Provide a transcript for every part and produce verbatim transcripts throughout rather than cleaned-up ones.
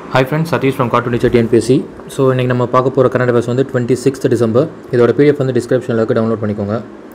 Hi friends, Satish from Cartoon Teacher T N P S C. So இன்னைக்கு நம்ம பார்க்க போகிற கரண்ட் அஃபேர்ஸ் வந்து டுவெண்ட்டி சிக்ஸ்த் டிசம்பர். இதோட பிடிஎஃப் வந்து டிஸ்கிரிப்ஷனில் இருக்குது, டவுன்லோட் பண்ணிக்கோங்க.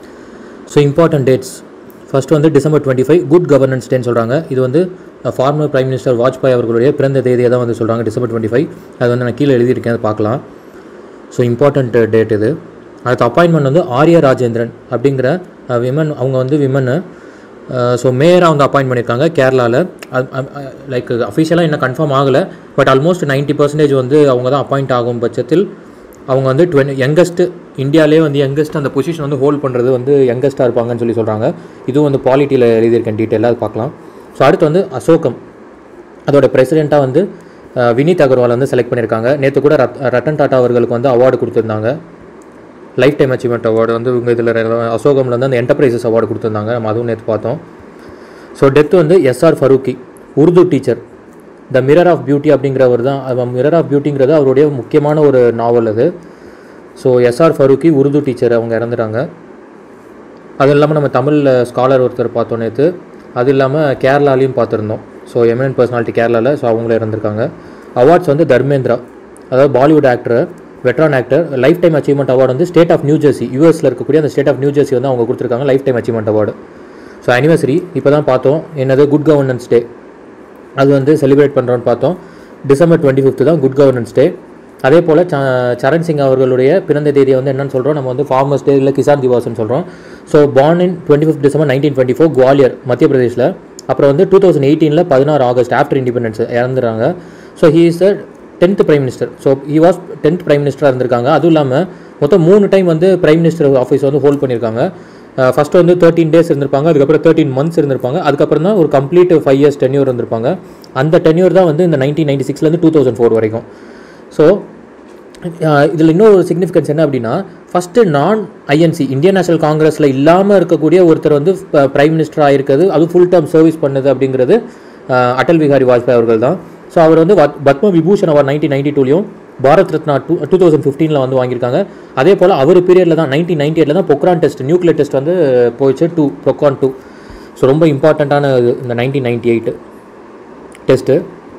ஸோ இம்பார்ட்டன்ட் டேட்ஸ் ஃபஸ்ட்டு வந்து December twenty five good governance டேன்னு சொல்கிறாங்க. இது வந்து ஃபார்மர் பிரைம் மினிஸ்டர் வாஜ்பாய் அவர்களுடைய பிறந்த தேதியை தான் வந்து சொல்கிறாங்க, டிசம்பர் டுவெண்ட்டி ஃபைவ். அது வந்து நான் கீழே எழுதியிருக்கேன், அதை பார்க்கலாம். ஸோ இம்பார்ட்டன்ட் டேட் இது. அடுத்த அப்பாயின்மெண்ட் வந்து ஆர்யா ராஜேந்திரன் அப்படிங்கிற விமன், அவங்க வந்து விமன்னு. ஸோ மேயராக வந்து அப்பாயின்ட் பண்ணியிருக்காங்க கேரளாவில். லைக் அஃபிஷியலாக இன்னும் கன்ஃபார்ம் ஆகலை, பட் ஆல்மோஸ்ட் நைன்ட்டி பர்சன்டேஜ் வந்து அவங்க தான் அப்பாயிண்ட் ஆகும் பட்சத்தில் அவங்க வந்து டுவெண்ட்டி யங்கஸ்ட்டு இந்தியாவிலே வந்து யங்கஸ்ட் அந்த பொசிஷன் வந்து ஹோல்ட் பண்ணுறது வந்து யங்கஸ்ட்டாக இருப்பாங்கன்னு சொல்லி சொல்கிறாங்க. இதுவும் வந்து பாலிட்டியில் எழுதியிருக்கேன், டீட்டெயிலாக அது பார்க்கலாம். ஸோ அடுத்து வந்து அசோகம், அதோட பிரசிடெண்ட்டாக வந்து வினீத் அகர்வால் வந்து செலக்ட் பண்ணியிருக்காங்க. நேற்று கூட ரத் ரத்தன் டாட்டா அவர்களுக்கு வந்து அவார்டு கொடுத்துருந்தாங்க, லைஃப் டைம் அச்சீவ்மெண்ட் அவார்டு வந்து இவங்க இதில் அசோகமில் வந்து அந்த என்டர்பிரைசஸ் அவார்டு கொடுத்துருந்தாங்க, நம்ம அதுவும் நேற்று பார்த்தோம். ஸோ டெத்து வந்து S R Faruqi, Urdu teacher. The mirror of beauty அப்படிங்கிறவர் தான், மிரர் ஆஃப் பியூட்டிங்கிறது அவருடைய முக்கியமான ஒரு நாவல் அது. So S R Faruqi Urdu teacher, அவங்க இறந்துட்டாங்க. அது இல்லாமல் நம்ம தமிழில் ஸ்காலர் ஒருத்தர் பார்த்தோம் நேற்று, அது இல்லாமல் கேரளாலையும் பார்த்துருந்தோம். ஸோ எமினன்ட் பர்சனாலிட்டி கேரளாவில், ஸோ அவங்களே இறந்துருக்காங்க. அவார்ட்ஸ் வந்து தர்மேந்திரா, அதாவது Bollywood actor, veteran actor. Lifetime achievement award வந்து ஸ்டேட் ஆஃப் நியூ ஜெர்சி, யூஎஸில் இருக்கக்கூடிய அந்த ஸ்டேட் ஆஃப் நியூ ஜெர்சி வந்து அவங்க கொடுத்துருக்காங்க lifetime achievement award. So anniversary இப்போ தான் பார்த்தோம், என்னது குட் கவர்னன்ஸ் டே, அது வந்து செலிப்ரேட் பண்ணுறோன்னு பார்த்தோம். டிசம்பர் டுவெண்ட்டி ஃபிஃப்த்து தான் குட் கவர்னன்ஸ் டே. அதே போல் ச சரண் சிங் அவர்களுடைய பிறந்த தேதியை வந்து என்னென்னு சொல்கிறோம், நம்ம வந்து ஃபார்மர்ஸ் டே இல்லை கிசான் திவாஸ்ன்னு சொல்கிறோம். So born in twenty fifth December nineteen twenty four Gwalior, Madhya பிரதேஷில். அப்புறம் வந்து டூ தௌசண்ட் எயிட்டீனில் பதினாறு ஆகஸ்ட் ஆஃப்டர் இண்டிபெண்டன்ஸ் இறந்துறாங்க. So he is a tenth prime minister. So he was tenth prime மினிஸ்டராக இருந்திருக்காங்க. அதுவும் இல்லாமல் மொத்தம் மூணு டைம் வந்து பிரைம் மினிஸ்டர் ஆஃபீஸ் வந்து ஹோல்ட் பண்ணியிருக்காங்க. ஃபஸ்ட்டு வந்து தேர்ட்டின் டேஸ் இருந்திருப்பாங்க, அதுக்கப்புறம் தேர்ட்டின் மந்த்ஸ் இருந்திருப்பாங்க, அதுக்கப்புறம் தான் ஒரு கம்ப்ளீட் ஃபைவ் இயர்ஸ் டென்யூர் இருந்திருப்பாங்க. அந்த டென்யூர் தான் வந்து இந்த நைன்டீன் நைன்டி சிக்ஸ்லேருந்து டூ தௌசண்ட் ஃபோர் வரைக்கும். ஸோ இதில் இன்னொரு சிக்னிஃபிகன்ஸ் என்ன அப்படின்னா, ஃபஸ்ட்டு நான் ஐஎன்சி இந்தியன் நேஷனல் காங்கிரஸில் இல்லாமல் இருக்கக்கூடிய ஒருத்தர் வந்து பிரைம் மினிஸ்டர் ஆகிருக்கிறது, அது ஃபுல் டேர்ம் சர்வீஸ் பண்ணுது அப்படிங்கிறது அடல் பிஹாரி வாஜ்பாய் அவர்கள் தான். ஸோ அவர் வந்து Padma Vibhushan award nineteen ninety டூலையும் Bharat Ratna two two thousand ஃபிஃப்டீனில் வந்து வாங்கியிருக்காங்க. அதே போல் அவர் பீரியடில் தான் நைன்டீன் நைன்டி எயிட்டில் தான் பொக்ரான் டெஸ்ட், நியூக்ளியர் டெஸ்ட் வந்து போயிடுச்சு, டூ பொக்ரான் டூ. ஸோ ரொம்ப இம்பார்ட்டண்ட்டான இந்த nineteen ninety eight test.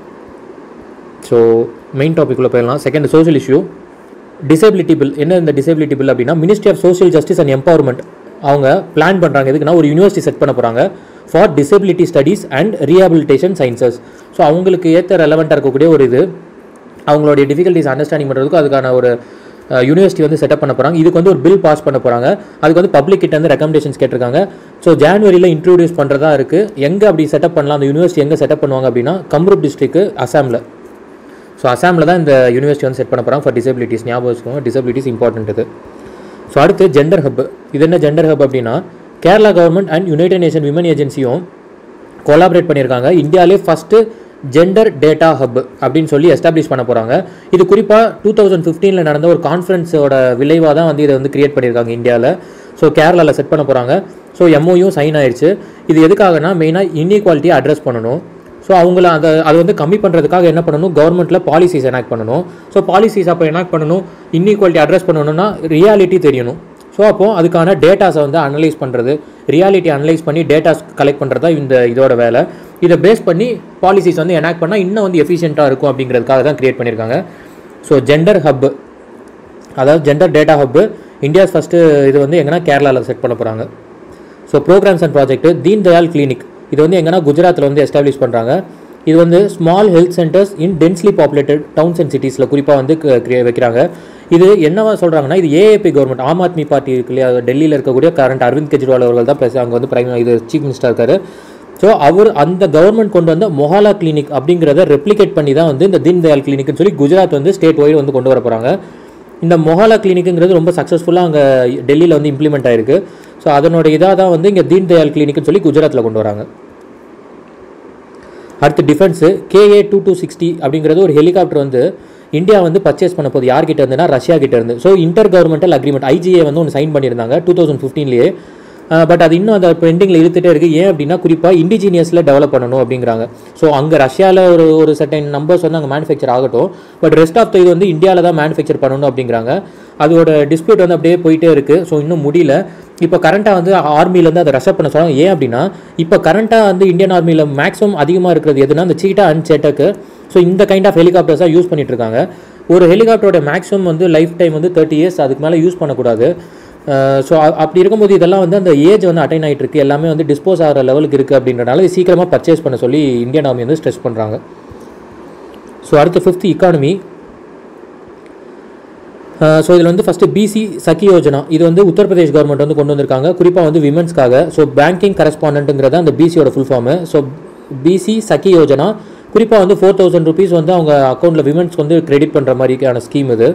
So main topic உள்ள போயிடலாம். Second social issue, disability bill. என்ன இந்த டிசேபிலிட்டி பில் அப்படின்னா, ministry of social justice and empowerment அவங்க பிளான் பண்ணுறாங்க. எதுக்குன்னா ஒரு யூனிவர்சிட்டி செட் பண்ண போகிறாங்க for disability studies and rehabilitation sciences. So அவங்களுக்கு ஏற்ற ரெலவெண்ட்டாக இருக்கக்கூடிய ஒரு இது, அவங்களுடைய டிஃபிகல்ட்டிஸ் அண்டர்ஸ்டாண்டிங் பண்ணுறதுக்கு அதுக்கான ஒரு யூனிவர்சிட்டி வந்து செட்டப் பண்ண போகிறாங்க. இதுக்கு வந்து ஒரு பில் பாஸ் பண்ண போகிறாங்க. அதுக்கு வந்து பப்ளிக் கிட்ட வந்து ரெக்கமெண்டேஷன்ஸ் கேட்டிருக்காங்க. ஸோ ஜான்வரியில் இன்ட்ரோடியூஸ் பண்ணுறதா இருக்குது. எங்கே அப்படி செட்டப் பண்ணலாம், அந்த யூனிவர்சிட்டி எங்கே செட்டப் பண்ணுவாங்க அப்படின்னா, கம்ரூப் டிஸ்ட்ரிக்ட் அசாமில். ஸோ அசாமில் தான் இந்த யூனிவர்சிட்டி வந்து செட் பண்ண போகிறாங்க ஃபார் டிசபிலிட்டிஸ். ஞாபகம் வச்சுக்கோங்க, டிசபிலிட்டிஸ் இம்பார்ட்டன்ட் இது. ஸோ அடுத்து ஜெண்டர் ஹப். இது என்ன ஜெண்டர் ஹப் அப்படின்னா, Kerala government and united nation women ஏஜென்சியும் கொலாபரேட் பண்ணியிருக்காங்க. இந்தியாவிலே ஃபஸ்ட்டு ஜெண்டர் டேட்டா ஹப் அப்படின்னு சொல்லி எஸ்டாப்ளிஷ் பண்ண போகிறாங்க. இது குறிப்பாக டூ தௌசண்ட் ஃபிஃப்டீனில் நடந்த ஒரு கான்ஃபரன்ஸோட விளைவாக தான் வந்து இதை வந்து கிரியேட் பண்ணியிருக்காங்க இந்தியாவில். ஸோ கேரளாவில் செட் பண்ண போகிறாங்க. ஸோ எம்ஓயும் சைன் ஆயிடுச்சு. இது எதுக்காகனா, மெயினாக இன்இக்வாலிட்டியை அட்ரஸ் பண்ணணும். ஸோ அவங்கள அதை அதை வந்து கம்மி பண்ணுறதுக்காக என்ன பண்ணணும், கவர்மெண்ட்டில் பாலிசிஸ் எனாக்ட் பண்ணணும். ஸோ பாலிசிஸ் அப்போ எனாக்ட் பண்ணணும், இன்இக்வாலிட்டி அட்ரஸ் பண்ணணும்னா ரியாலிட்டி தெரியணும். ஸோ அப்போது அதுக்கான டேட்டாஸை வந்து அனலைஸ் பண்ணுறது, ரியாலிட்டி அனலைஸ் பண்ணி டேட்டாஸ் கலெக்ட் பண்ணுறது தான் இந்த இதோட வேலை. இதை பேஸ் பண்ணி பாலிசிஸ் வந்து எனாக்ட் பண்ணால் இன்னும் வந்து எஃபிஷியண்ட்டாக இருக்கும் அப்படிங்கிறதுக்காக தான் கிரியேட் பண்ணியிருக்காங்க. ஸோ ஜெண்டர் ஹப், அதாவது gender data hub India's first இது வந்து எங்கன்னா கேரளாவில் செட் பண்ண போகிறாங்க. So programs and project Deen Dayal clinic, இது வந்து எங்கன்னா குஜராத்தில் வந்து எஸ்டாப்ளிஷ் பண்ணுறாங்க. இது வந்து small health centres in densely populated towns and சிட்டிஸில் குறிப்பாக வந்து வைக்கிறாங்க. இது என்னவா சொல்கிறாங்கன்னா, இது AAB government, Aam Aadmi party இருக்கு இல்லையா, டெல்லியில் இருக்கக்கூடிய கரண்ட் அரவிந்த் கெஜ்ரிவால் அவர்கள் தான் பேச அங்கே வந்து பிரைம் இது சீஃப் மினிஸ்டர் இருக்காரு. ஸோ அவர் அந்த கவர்மெண்ட் கொண்டு வந்த மொஹாலா கிளினிக் அப்படிங்கிறத ரெப்ளிகேட் பண்ணி தான் வந்து இந்த தீன் தயாள் கிளினிக்னு சொல்லி குஜராத் வந்து ஸ்டேட் வைடு வந்து கொண்டு வர போகிறாங்க. இந்த மொஹாலா கிளினிக்குங்கிறது ரொம்ப சக்ஸஸ்ஃபுல்லாக அங்கே டெல்லியில் வந்து இம்ப்ளிமெண்ட் ஆயிருக்கு. ஸோ அதனோட இதாக தான் வந்து இங்கே தீன் தயாள் கிளினிக்னு சொல்லி குஜராத்தில் கொண்டு வராங்க. அடுத்து defence, K A two two sixty அப்படிங்கிறது ஒரு ஹெலிகாப்டர் வந்து இந்தியா வந்து பர்ச்சேஸ் பண்ண போது யார்கிட்ட இருந்துன்னா ரஷ்யா கிட்ட இருந்து. So inter governmental agreement I G A வந்து ஒன்று சைன் பண்ணியிருந்தாங்க டூ தௌசண்ட் ஃபிஃப்டீன்லேயே. பட் அது இன்னும் அந்த பெண்டிங்கில் இழுத்துட்டே இருக்குது. ஏன் அப்படின்னா, குறிப்பாக இண்டிஜினியஸில் டெவலப் பண்ணணும் அப்படிங்கிறாங்க. ஸோ அங்கே ரஷ்யாவில் ஒரு ஒரு சர்டன் நம்பர்ஸ் வந்து அங்கே மேனுஃபேக்சர் ஆகட்டும், பட் ரெஸ்ட் ஆஃப் த இது வந்து இந்தியாவில் தான் மேனுஃபேக்சர் பண்ணணும் அப்படிங்கிறாங்க. அதோட டிஸ்பியூட் வந்து அப்படியே போயிட்டே இருக்குது. ஸோ இன்னும் முடியல. இப்போ கரண்ட்டாக வந்து ஆர்மியிலேருந்து அதை ரெசப் பண்ண சொல்கிறாங்க. ஏன் அப்படின்னா, இப்போ கரண்ட்டாக வந்து இந்தியன் ஆர்மியில் மேக்ஸிமம் அதிகமாக இருக்கிறது எதுனா, அந்த சீட்டா அண்ட் சேட்டக்கு ஸோ இந்த கைண்ட் ஆஃப் ஹெலிகாப்டர்ஸாக யூஸ் பண்ணிட்டு இருக்காங்க. ஒரு ஹெலிகாப்டரோட மேக்ஸிமம் வந்து லைஃப் டைம் வந்து தேர்ட்டி இயர்ஸ், அதுக்கு மேலே யூஸ் பண்ணக்கூடாது. ஸோ அப்படி இருக்கும்போது இதெல்லாம் வந்து அந்த ஏஜ் வந்து அட்டைன் ஆகிட்டு இருக்குது, எல்லாமே வந்து டிஸ்போஸ் ஆகிற லெவலுக்கு இருக்குது அப்படின்றனால இது சீக்கிரமாக பர்ச்சேஸ் பண்ண சொல்லி இந்தியன் ஆர்மி வந்து ஸ்ட்ரெஸ் பண்ணுறாங்க. ஸோ அடுத்து ஃபிஃப்த் இக்கானமி. ஸோ இதில் வந்து ஃபஸ்ட்டு பிசி சகி யோஜனா, இது வந்து உத்தரப்பிரதேஷ் கவர்மெண்ட் வந்து கொண்டு வந்திருக்காங்க, குறிப்பாக வந்து விமென்ஸ்க்காக. ஸோ பேங்கிங் கரஸ்பாண்டன்ட்டுங்கிறத அந்த பிசியோட full form. So B C Sakhi Yojana குறிப்பாக வந்து ஃபோர் தௌசண்ட் ருபீஸ் வந்து அவங்க அக்கௌண்ட்டில் விமென்ஸ்க்கு வந்து கிரெடிட் பண்ணுற மாதிரியான ஸ்கீம் இது.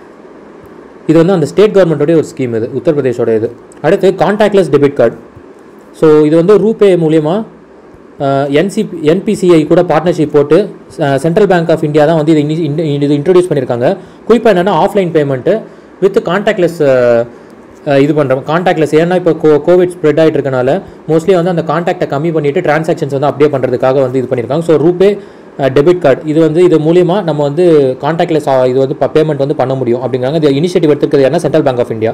இது வந்து அந்த ஸ்டேட் கவர்மெண்ட்டோடைய ஒரு ஸ்கீம் இது, உத்தரப்பிரதேஷோட இது. அடுத்து கான்டாக்ட்லெஸ் டெபிட் கார்டு. ஸோ இது வந்து ரூபே மூலியமாக என்சி என்பிசிஐ கூட பார்ட்னர்ஷிப் போட்டு சென்ட்ரல் பேங்க் ஆஃப் இந்தியா தான் வந்து இது இது இன்ட்ரடியூஸ் பண்ணியிருக்காங்க. குறிப்பாக என்னென்னா ஆஃப்லைன் பேமெண்ட்டு வித் கான்டாக்ட்லெஸ் இது பண்ணுறோம். கான்டாக்ட்லெஸ் ஏன்னா இப்போ கோ கோவிட் ஸ்ப்ரெட் ஆகிட்டு இருக்கனால மோஸ்ட்லி வந்து அந்த கான்டாக்டை கம்மி பண்ணிவிட்டு ட்ரான்சாக்ஷன்ஸ் வந்து அப்படியே பண்ணுறதுக்காக வந்து இது பண்ணியிருக்காங்க. ஸோ ரூபே டெபிட் கார்டு இது வந்து இது மூலியமாக நம்ம வந்து கான்டாக்ட்லெஸ் இது வந்து பேமெண்ட் வந்து பண்ண முடியும் அப்படிங்கிறாங்க. இது இனிஷியேட்டிவ் எடுத்துக்கிறது என்ன Central Bank of India.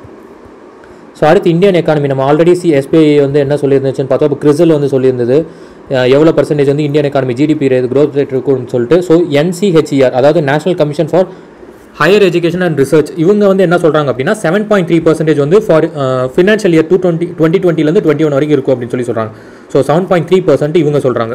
So அடுத்து இந்தியன் எக்கானமி. நம்ம ஆல்ரெடி சி எஸ்பிஐ வந்து என்ன சொல்லியிருந்துச்சுன்னு பார்த்தோம். இப்போ கிறிசல் வந்து சொல்லியிருந்தது எவ்வளோ பர்சன்டேஜ் வந்து Indian economy GDP rate growth rate இருக்குன்னு சொல்லிட்டு. ஸோ என்சிஹெச்இஆர் அதாவது national commission for higher education and research, இவங்க வந்து என்ன சொல்கிறாங்க அப்படின்னா செவன் பாயிண்ட் த்ரீ பர்சன்டேஜ் வந்து for financial year two twenty twenty டுவெண்ட்டிலேருந்து டுவெண்ட்டி ஒன் வரைக்கும் இருக்கும் அப்படின்னு சொல்லி சொல்கிறாங்க. So seven point three percent இவங்க சொல்கிறாங்க.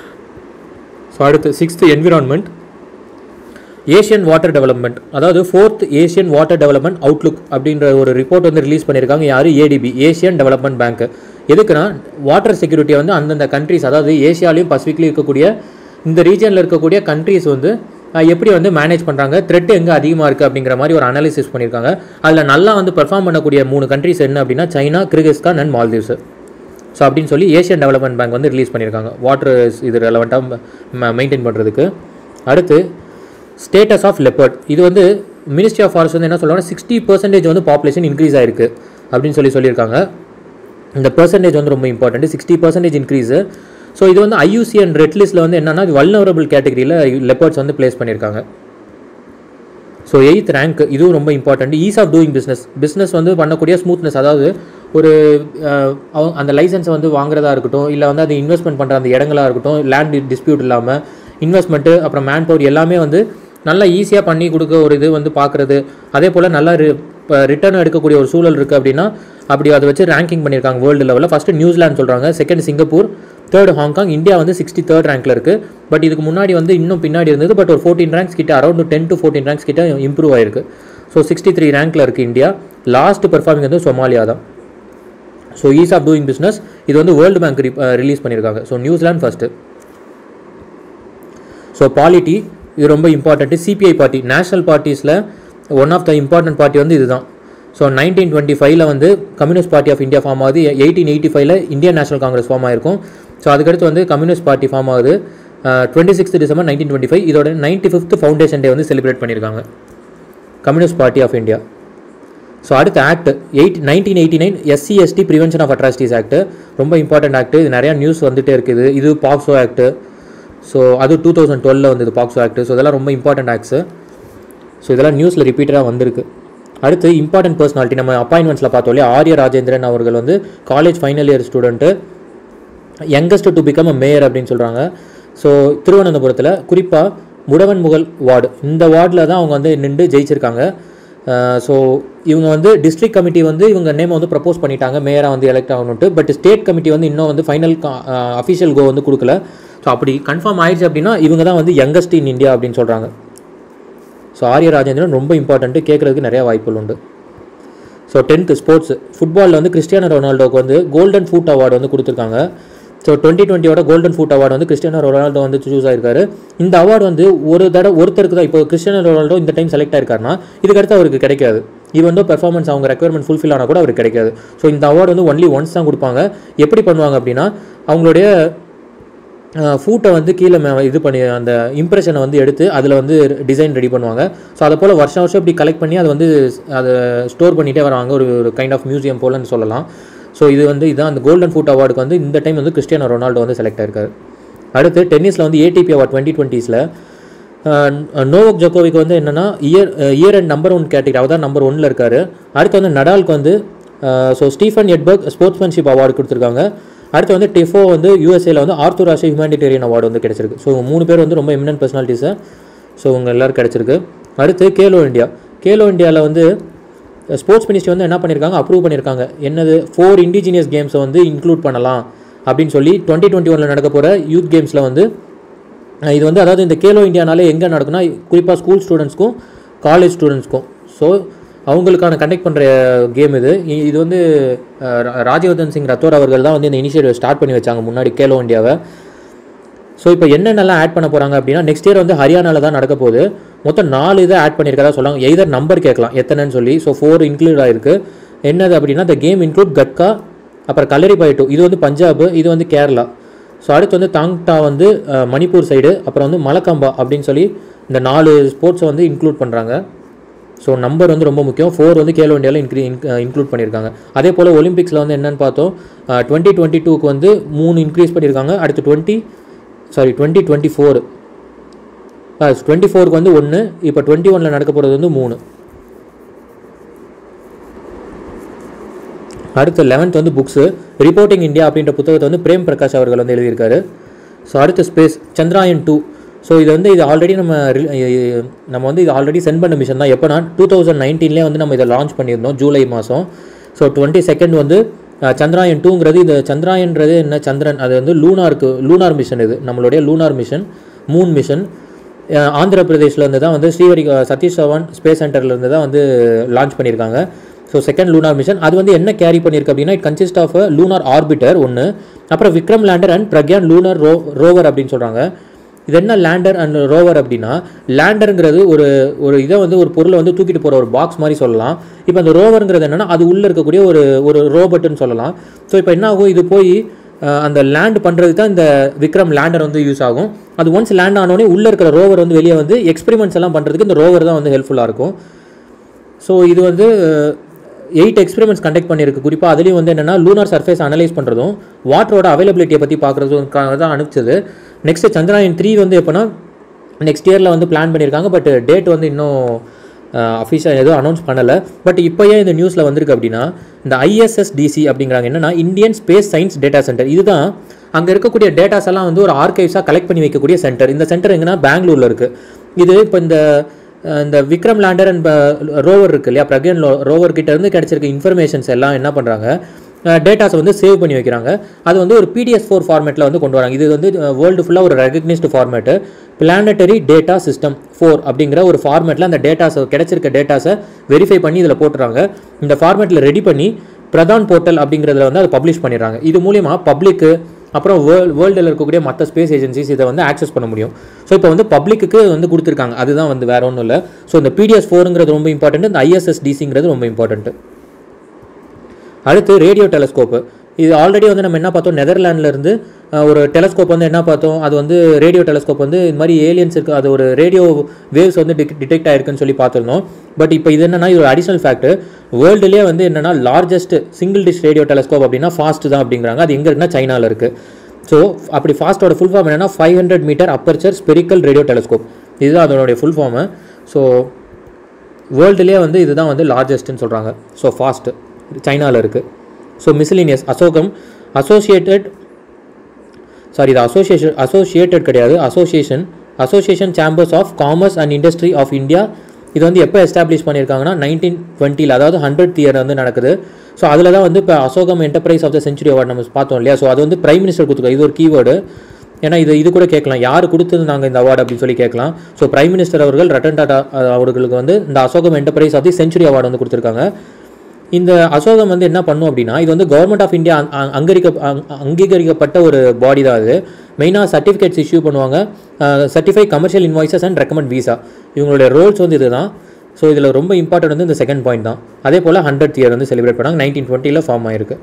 ஸோ அடுத்து sixth environment. Asian water development, அதாவது fourth Asian water development outlook அப்படின்ற ஒரு ரிப்போர்ட் வந்து ரிலீஸ் பண்ணியிருக்காங்க. யார்? ADB, Asian development bank. எதுக்குன்னா வாட்டர் செக்யூரிட்டியை வந்து அந்தந்த கண்ட்ரிஸ், அதாவது ஏஷியாலையும் பசிபிக்லையும் இருக்கக்கூடிய இந்த ரீஜனில் இருக்கக்கூடிய கண்ட்ரிஸ் வந்து எப்படி வந்து மேனேஜ் பண்ணுறாங்க, த்ரெட் எங்கே அதிகமாக இருக்குது அப்படிங்கிற மாதிரி ஒரு அனாலிசிஸ் பண்ணியிருக்காங்க. அதில் நல்லா வந்து பெர்ஃபார்ம் பண்ணக்கூடிய மூணு கண்ட்ரிஸ் என்ன அப்படின்னா China, Kyrgyzstan and Maldives. So அப்படின்னு சொல்லி ஏஷியன் டெவலப்மெண்ட் பேங்க் வந்து ரிலீஸ் பண்ணியிருக்காங்க வாட்டர் இது ரெலவெண்ட்டாக மெயின்டைன் பண்ணுறதுக்கு. அடுத்து ஸ்டேட்டஸ் ஆஃப் லெப்பர்ட். இது வந்து மினிஸ்ட்ரி ஆஃப் ஃபாரஸ்ட் வந்து என்ன சொல்லுவாங்கன்னா சிக்ஸ்டி பர்சன்டேஜ் வந்து பாப்புலேஷன் இன்க்ரீஸ் ஆயிருக்கு அப்படின்னு சொல்லி சொல்லியிருக்காங்க. இந்த பர்சன்டேஜ் வந்து ரொம்ப important, sixty percentage increase. So இது வந்து ஐயூசிஎன் ரெட் லிஸ்ட்டில் வந்து என்னென்னா வல்னரபிள் கேட்டகரியில் லெப்பர்ட்ஸ் வந்து பிளேஸ் பண்ணியிருக்காங்க. ஸோ எயித் ரேங்க், இதுவும் ரொம்ப important. Ease of doing business, business வந்து பண்ணக்கூடிய ஸ்மூத்னஸ், அதாவது ஒரு அந்த லைசன்ஸை வந்து வாங்குறதா இருக்கட்டும், இல்லை வந்து அது இன்வெஸ்ட்மெண்ட் பண்ணுற அந்த இடங்களாக இருக்கட்டும், லேண்ட் டிஸ்பியூட் இல்லாமல் இன்வெஸ்ட்மெண்ட்டு அப்புறம் மேன் பவர் எல்லாமே வந்து நல்லா ஈஸியாக பண்ணி கொடுக்க ஒரு இது வந்து பார்க்குறது. அதே போல் நல்லா இப்போ ரிட்டர்ன் எடுக்கக்கூடிய ஒரு சூழல் இருக்குது அப்படின்னா அப்படி அதை வச்சு ரேங்கிங் பண்ணியிருக்காங்க வேர்ல்டு லெவலில். ஃபஸ்ட்டு நியூசிலாந்து சொல்கிறாங்க, second Singapore, third Hong Kong. India வந்து சிக்ஸ்டி தேர்ட் ரேங்க்கில் இருக்குது. பட் இதுக்கு முன்னாடி வந்து இன்னும் பின்னாடி இருந்தது. பட் ஒரு ஃபோர்டீன் ரேங்க்ஸ் கிட்ட, around ten to fourteen ranks கிட்ட இம்ப்ரூவ் ஆயிருக்கு. ஸோ சிக்ஸ்டி த்ரீ ரேங்க்கில் இருக்குது இந்தியா. லாஸ்ட் பெர்ஃபார்மிங் வந்து சொமாலியா தான். So ease of doing business இது வந்து வேர்ல்டு பேங்க் ரிலீஸ் பண்ணியிருக்காங்க. So New Zealand first. So polity இது ரொம்ப இம்பார்ட்டன்ட்டு. சிபிஐ பார்ட்டி நேஷனல் பார்ட்டிஸில் one of the important party வந்து இதுதான். ஸோ நைன்டீன் டுவெண்ட்டி ஃபைவ்ல வந்து Communist Party of India form ஆகுது. எயிட்டீன் எயிட்டி ஃபைவ்ல இந்தியன் நேஷனல் காங்கிரஸ் ஃபார்ம் ஆயிருக்கும். ஸோ அதுக்கடுத்து வந்து கம்யூனிஸ்ட் பார்ட்டி ஃபார்ம் ஆகுது twenty sixth December nineteen twenty five. இதோட நைன்டி ஃபிஃப்த் ஃபவுண்டேஷன் டே வந்து செலிப்ரேட் பண்ணியிருக்காங்க Communist Party of India. So அடுத்த act eight nineteen eighty nine SC ST prevention of atrocities act, ரொம்ப important act. இது நிறையா news வந்துகிட்டே இருக்குது. இது பாக்ஸோ ஆக்ட். ஸோ அது டூ தௌசண்ட் டுவெலில் வந்து இது பாக்ஸோ ஆக்ட். ஸோ இதெல்லாம் ரொம்ப இம்பார்ட்டன்ட் ஆக்ட்ஸு. ஸோ இதெல்லாம் நியூஸில் ரிப்பீட்டடாக வந்திருக்கு. அடுத்து இம்பார்ட்டன்ட் பர்சனாலிட்டி, நம்ம அப்பாயின்மெண்ட்ஸில் பார்த்தோம் இல்லையா, ஆர்ய ராஜேந்திரன் அவர்கள் வந்து college final year student, youngest to become a mayor அப்படின்னு சொல்கிறாங்க. ஸோ திருவனந்தபுரத்தில் குறிப்பாக முடவன் முகல் வார்டு, இந்த வார்டில் தான் அவங்க வந்து நின்று ஜெயிச்சிருக்காங்க. ஸோ இவங்க வந்து டிஸ்ட்ரிக்ட் கமிட்டி வந்து இவங்க நேமை வந்து ப்ரப்போஸ் பண்ணிட்டாங்க மேயராக வந்து எலெக்ட் ஆகணுன்ட்டு. பட் ஸ்டேட் கமிட்டி வந்து இன்னும் வந்து ஃபைனல் அஃபிஷியல் கோ வந்து கொடுக்கல. ஸோ அப்படி கன்ஃபார்ம் ஆயிடுச்சு அப்படின்னா இவங்க தான் வந்து யங்கஸ்ட் இன் இந்தியா அப்படின்னு சொல்கிறாங்க. ஸோ ஆர்ய ராஜேந்திரன் ரொம்ப இம்பார்ட்டன்ட்டு, கேட்குறதுக்கு நிறையா வாய்ப்புகள் உண்டு. So tenth sports. ஃபுட்பாலில் வந்து கிறிஸ்டியானோ ரொனால்டோக்கு வந்து கோல்டன் ஃபுட் அவார்டு வந்து கொடுத்துருக்காங்க. ஸோ டுவெண்ட்டி டுவெண்ட்டியோட கோல்டன் ஃபுட் அவார்டு வந்து கிறிஸ்டியானோ ரொனால்டோ வந்து சூஸ் ஆயிருக்காரு. இந்த அவார்டு வந்து ஒரு தடவை ஒருத்தருக்கு தான். இப்போ கிறிஸ்டியானோ ரொனால்டோ இந்த டைம் செலக்ட் ஆயிருக்காருன்னா இதுக்கடுத்து அவருக்கு கிடைக்காது. இது வந்து பெர்ஃபார்மன்ஸ் அவங்க ரெக்யர்மெண்ட் ஃபுல்ஃபில் ஆனால் கூட அவருக்கு கிடைக்காது. ஸோ இந்த அவார்டு வந்து ஒன்லி ஒன்ஸ் தான் கொடுப்பாங்க. எப்படி பண்ணுவாங்க அப்படின்னா அவங்களுடைய ஃபூட்டை வந்து கீழே இது பண்ணி அந்த இம்ப்ரெஷனை வந்து எடுத்து அதில் வந்து டிசைன் ரெடி பண்ணுவாங்க. ஸோ அதை போல் வருஷம் வருஷம் இப்படி கலெக்ட் பண்ணி அதை வந்து அதை ஸ்டோர் பண்ணிகிட்டே வராங்க. ஒரு ஒரு கைண்ட் ஆஃப் மியூசியம் போலன்னு சொல்லலாம். ஸோ இது வந்து இதுதான் அந்த கோல்டன் ஃபுட் அவார்டுக்கு வந்து இந்த டைம் வந்து கிறிஸ்டியானோ ரொனால்டோ வந்து செலக்ட் ஆயிருக்காரு. அடுத்து டென்னிஸில் வந்து ஏடிபி அவார்ட் டுவெண்ட்டி டுவெண்ட்டிஸில் நோவோக் ஜோகோவிக் வந்து என்னென்னா year year and number one category, அவர் தான் நம்பர் ஒன்னில் இருக்கார். அடுத்து வந்து நடாலுக்கு வந்து so Stefan Edberg sportsmanship award கொடுத்துருக்காங்க. அடுத்து வந்து டிஃபோ வந்து யூஎஸ்ஏல வந்து ஆர்த்தர் ராஷே ஹியூமனிடேரியன் அவார்டு வந்து கிடச்சிருக்கு. ஸோ மூணு பேர் வந்து ரொம்ப எமினன்ட் பர்சனாலிட்டிஸை ஸோ உங்கள் எல்லோரும் கிடச்சிருக்கு. அடுத்து கேலோ இந்தியா. கேலோ இந்தியாவில் வந்து ஸ்போர்ட்ஸ் மினிஸ்ட்ரி வந்து என்ன பண்ணியிருக்காங்க, அப்ரூவ் பண்ணியிருக்காங்க. என்னது, ஃபோர் இண்டிஜினியஸ் கேம்ஸை வந்து இன்க்ளூட் பண்ணலாம் அப்படின்னு சொல்லி டுவெண்ட்டி டுவெண்ட்டி ஒனில் நடக்க போகிற யூத் கேம்ஸில் வந்து இது வந்து அதாவது இந்த கேலோ இந்தியானாலே எங்கே நடக்குன்னா குறிப்பாக ஸ்கூல் ஸ்டூடெண்ட்ஸ்க்கும் காலேஜ் ஸ்டூடெண்ட்ஸ்க்கும் ஸோ அவங்களுக்கான கண்டக்ட் பண்ணுற கேம் இது. இது வந்து ராஜ்யவர்தன் சிங் ரத்தோர் அவர்கள் தான் வந்து இந்த இனிஷியேட்டிவ் ஸ்டார்ட் பண்ணி வச்சாங்க முன்னாடி கேலோ இந்தியாவை. ஸோ இப்போ என்னென்னலாம் ஆட் பண்ண போகிறாங்க அப்படின்னா நெக்ஸ்ட் இயர் வந்து ஹரியானாவில் தான் நடக்க போகுது. மொத்தம் நாலு இதை ஆட் பண்ணியிருக்கதா சொல்லுவாங்க. எய்தர் நம்பர் கேட்கலாம் எத்தனைன்னு சொல்லி. ஸோ ஃபோர் இன்க்ளூட் ஆகிருக்கு. என்னது அப்படின்னா த கேம் இன்க்ளூட் கட்கா, அப்புறம் கல்லரி பயிட்டு, இது வந்து பஞ்சாப், இது வந்து கேரளா. ஸோ அடுத்து வந்து தாங்டா வந்து மணிப்பூர் சைடு, அப்புறம் வந்து மலக்கம்பா அப்படின்னு சொல்லி இந்த நாலு ஸ்போர்ட்ஸை வந்து இன்க்ளூட் பண்ணுறாங்க. ஸோ நம்பர் வந்து ரொம்ப முக்கியம். ஃபோர் வந்து கேலோ இந்தியாவில் இன்க்ரீ இன்க்ளூட் பண்ணியிருக்காங்க. அதே போல் ஒலிம்பிக்ஸில் வந்து என்னென்னு பார்த்தோம், டுவெண்ட்டி டுவெண்ட்டி டூக்கு வந்து மூணு இன்க்ரீஸ் பண்ணியிருக்காங்க. அடுத்து twenty sorry twenty twenty four twenty ஃபோருக்கு வந்து ஒன்று, இப்போ டுவெண்ட்டி ஒனில் நடக்க போகிறது வந்து மூணு. அடுத்து லெவன்த் வந்து புக்ஸு. ரிப்போர்ட்டிங் இந்தியா அப்படின்ற புத்தகத்தை வந்து பிரேம் பிரகாஷ் அவர்கள் வந்து எழுதியிருக்காரு. ஸோ அடுத்து ஸ்பேஸ் சந்திராயன் டூ. ஸோ இது வந்து இது ஆல்ரெடி நம்ம நம்ம வந்து இது ஆல்ரெடி சென்ட் பண்ண மிஷன் தான். எப்போனா டூ தௌசண்ட் நைன்டீன்லேயே வந்து நம்ம இதை லான்ச் பண்ணியிருந்தோம் ஜூலை மாதம். ஸோ டுவெண்ட்டி செகண்ட் வந்து சந்திராயன் டூங்கிறது, இது சந்திராயன்றது என்ன, சந்திரன், அது வந்து லூனாருக்கு லூனார் மிஷன். இது நம்மளுடைய lunar mission, moon mission. Andhra பிரதேஷ்லேருந்து தான் வந்து ஸ்ரீஹரி சதீஷ் தவான் ஸ்பேஸ் சென்டர்லேருந்து தான் வந்து லான்ச் பண்ணியிருக்காங்க. ஸோ செகண்ட் லூனார் மிஷன் அது வந்து என்ன கேரி பண்ணியிருக்கு அப்படின்னா it consist of lunar orbiter ஒன்று, அப்புறம் Vikram lander and Pragyan lunar ro rover அப்படின்னு சொல்கிறாங்க. இது என்ன லேண்டர் அண்ட் ரோவர் அப்படின்னா, லேண்டருங்கிறது ஒரு ஒரு இதை வந்து ஒரு பொருளை வந்து தூக்கிட்டு போகிற ஒரு பாக்ஸ் மாதிரி சொல்லலாம். இப்போ அந்த ரோவருங்கிறது என்னென்னா அது உள்ளே இருக்கக்கூடிய ஒரு ஒரு ரோபோட்டுன்னு சொல்லலாம். ஸோ இப்போ என்ன ஆகும், இது போய் அந்த லேண்ட் பண்ணுறதுக்கு தான் இந்த விக்ரம் லேண்டர் வந்து யூஸ் ஆகும். அது ஒன்ஸ் லேண்ட் ஆனோடனே உள்ளே இருக்கிற ரோவர் வந்து வெளியே வந்து எக்ஸ்பெரிமெண்ட்ஸ் எல்லாம் பண்ணுறதுக்கு இந்த ரோவர் தான் வந்து ஹெல்ப்ஃபுல்லாக இருக்கும். ஸோ இது வந்து எயிட் எக்ஸ்பெரிமெண்ட்ஸ் கண்டக்ட் பண்ணியிருக்கு. குறிப்பாக அதுலேயும் வந்து என்னென்னா லூனார் சர்ஃபேஸ் அனலைஸ் பண்ணுறதும் வாட்டரோட அவைலபிலிட்டியை பற்றி பார்க்குறதுக்காக தான் அனுப்பிச்சது. நெக்ஸ்ட்டு சந்திராயன் த்ரீ வந்து எப்போனா நெக்ஸ்ட் இயரில் வந்து பிளான் பண்ணியிருக்காங்க. பட் டேட் வந்து இன்னும் அஃபிஷியல் எதுவும் அனௌன்ஸ் பண்ணலை. பட் இப்போ ஏன் இந்த நியூஸில் வந்திருக்கு அப்படின்னா இந்த ஐஎஸ்எஸ்டிசி அப்படிங்கிறாங்க என்னென்னா Indian space science data centre. இதுதான் அங்கே இருக்கக்கூடிய டேட்டாஸ் எல்லாம் வந்து ஒரு ஆர்கைவ்ஸாக கலெக்ட் பண்ணி வைக்கக்கூடிய சென்டர். இந்த சென்டர் எங்கன்னா பெங்களூரில் இருக்குது. இது இப்போ இந்த இந்த விக்ரம் லேண்டர் அண்ட் ரோவர் இருக்குது இல்லையா, பிரக்யான் ரோவர் கிட்ட இருந்து கிடைச்சிருக்க இன்ஃபர்மேஷன்ஸ் எல்லாம் என்ன பண்ணுறாங்க, டேட்டாஸை வந்து சேவ் பண்ணி வைக்கிறாங்க. அது வந்து ஒரு பிடிஎஸ் ஃபோர் ஃபார்மேட்டில் வந்து கொண்டு வராங்க. இது வந்து வேர்ல்டு ஃபுல்லாக ஒரு recognised format, planetary data system four அப்படிங்கிற ஒரு ஃபார்மேட்டில் அந்த டேட்டாஸை கிடைச்சிருக்க டேட்டாஸை வெரிஃபை பண்ணி இதில் போட்டுறாங்க. இந்த ஃபார்மேட்டில் ரெடி பண்ணி பிரதான் போர்ட்டல் அப்படிங்கிறதுல வந்து அதை பப்ளிஷ் பண்ணிடுறாங்க. இது மூலிமா பப்ளிக்கு அப்புறம் வேர்ல்டு வேர்ல்டில் இருக்கக்கூடிய மற்ற ஸ்பேஸ் ஏஜென்சிஸ் இதை வந்து ஆக்சஸ் பண்ண முடியும். ஸோ இப்போ வந்து பப்ளிக்கு வந்து கொடுத்துருக்காங்க. அதுதான் வந்து வேறு ஒன்றும் இல்லை. ஸோ இந்த பிடிஎஸ் ஃபோருங்கிறது ரொம்ப இம்பார்ட்டன்ட், இந்த ஐஎஸ்எஸ்டிசிங்கிறது ரொம்ப இம்பார்ட்டன்ட்டு. அடுத்து ரேடியோ டெலஸ்கோப்பு. இது ஆல்ரெடி வந்து நம்ம என்ன பார்த்தோம், நெதர்லாண்ட்லேருந்து ஒரு டெலஸ்கோப் வந்து என்ன பார்த்தோம், அது வந்து ரேடியோ டெலஸ்கோப் வந்து இந்த மாதிரி ஏலியன்ஸ் இருக்குது, அது ஒரு ரேடியோ வேவ்ஸ் வந்து டிக் டிடெக்ட் ஆயிருக்குன்னு சொல்லி பார்த்துருந்தோம். பட் இப்போ இது என்னன்னா இது ஒரு அடிஷனல் ஃபேக்ட், வேர்ல்டுலேயே வந்து என்னென்னா largest single dish radio telescope அப்படின்னா ஃபாஸ்ட் தான் அப்படிங்கிறாங்க. அது எங்கே இருக்குன்னா சைனாவில் இருக்குது. ஸோ அப்படி ஃபாஸ்ட்டோட ஃபுல் ஃபார்ம் என்னென்னா five hundred metre aperture spherical radio telescope. இதுதான் அதனுடைய ஃபுல் ஃபார்மு. ஸோ வேர்ல்டுலேயே வந்து இதுதான் வந்து லார்ஜஸ்ட்னு சொல்கிறாங்க. ஸோ ஃபாஸ்ட்டு சைனாவில் இருக்குது. So miscellaneous ASSOCHAM associated sorry இது அசோசியேஷன் அசோசியேட்டட் கிடையாது association association chambers of commerce and industry of India. இது வந்து எப்போ எஸ்டாப்ளிஷ் பண்ணியிருக்காங்கன்னா நைன்டீன் டுவெண்ட்டியில், அதாவது ஹண்ட்ரட் இயர் வந்து நடக்குது. ஸோ அதில் தான் வந்து இப்போ ASSOCHAM enterprise of the century award நம்ம பார்த்தோம் இல்லையா. ஸோ அது வந்து பிரைம் மினிஸ்டர் கொடுத்துருக்காங்க. இது ஒரு கீவேர்டு. ஏன்னா இது இது கூட கேட்கலாம், யார் கொடுத்தது நாங்கள் இந்த அவார்டு அப்படின்னு சொல்லி கேட்கலாம். ஸோ பிரைம் மினிஸ்டர் அவர்கள் ரத்தன் டாடா அவர்களுக்கு வந்து இந்த ASSOCHAM enterprise of the century award வந்து கொடுத்துருக்காங்க. இந்த அசோகம் வந்து என்ன பண்ணும் அப்படின்னா இது வந்து கவர்மெண்ட் ஆஃப் இந்தியா அங்கீகரிக்க அங்கீகரிக்கப்பட்ட ஒரு பாடி தான். அது மெயினாக சர்டிஃபிகேட்ஸ் இஷ்யூ பண்ணுவாங்க, certify commercial invoices and recommend visa. இவங்களுடைய ரோல்ஸ் வந்து இது தான். ஸோ இதில் ரொம்ப இம்பார்ட்டன்ட் வந்து இந்த செகண்ட் பாயிண்ட் தான். அதே போல் ஹண்ட்ரட் இயர் வந்து செலிப்ரேட் பண்ணாங்க, நைன்டீன் டுவெண்ட்டியில் ஃபார்ம் ஆயிருக்கு.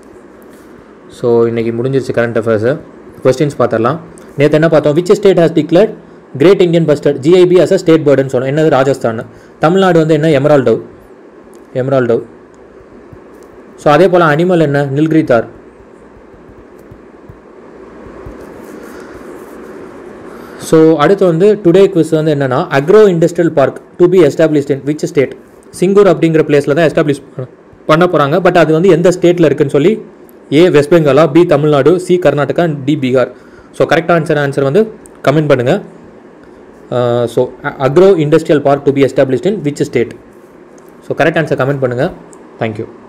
ஸோ இன்றைக்கி முடிஞ்சிருச்சு கரண்ட் அஃபேர்ஸு. கொஸ்டின்ஸ் பார்த்துடலாம். நேற்று என்ன பார்த்தோம், which state has declared great Indian bustard GIB as a state பேர்டுன்னு சொன்னோம். என்னது ராஜஸ்தான். தமிழ்நாடு வந்து என்ன emerald dove emerald dove so அதே போல் அனிமல் என்ன நில்கிரி தார். ஸோ அடுத்து வந்து டுடே குவிஸ் வந்து என்னென்னா agro industrial park to be established in which state. Singur அப்படிங்கிற பிளேஸில் தான் எஸ்டாப்ளிஷ் பண்ண போகிறாங்க. பட் அது வந்து எந்த ஸ்டேட்டில் இருக்குன்னு சொல்லி ஏ வெஸ்ட் பெங்காலா, B Tamil Nadu, C Karnataka, D Bihar. So கரெக்டாக ஆன்சர் ஆன்சர் வந்து கமெண்ட் பண்ணுங்கள். So agro industrial park to be established in which state? So correct answer comment பண்ணுங்கள். தேங்க்யூ.